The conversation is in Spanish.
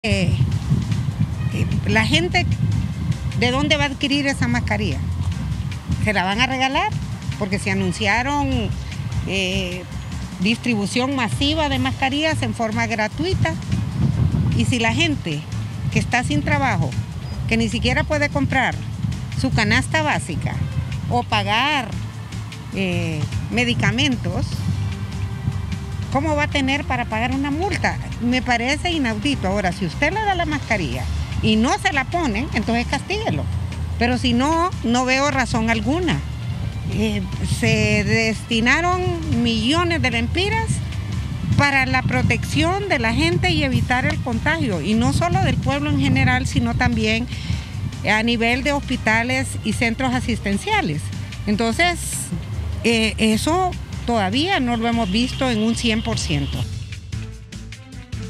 La gente, ¿de dónde va a adquirir esa mascarilla? ¿Se la van a regalar? Porque se anunciaron distribución masiva de mascarillas en forma gratuita. Y si la gente que está sin trabajo, que ni siquiera puede comprar su canasta básica o pagar medicamentos, ¿cómo va a tener para pagar una multa? Me parece inaudito. Ahora, si usted le da la mascarilla y no se la ponen, entonces castíguelo. Pero si no, no veo razón alguna. Se destinaron millones de lempiras para la protección de la gente y evitar el contagio. Y no solo del pueblo en general, sino también a nivel de hospitales y centros asistenciales. Entonces, eso todavía no lo hemos visto en un 100%.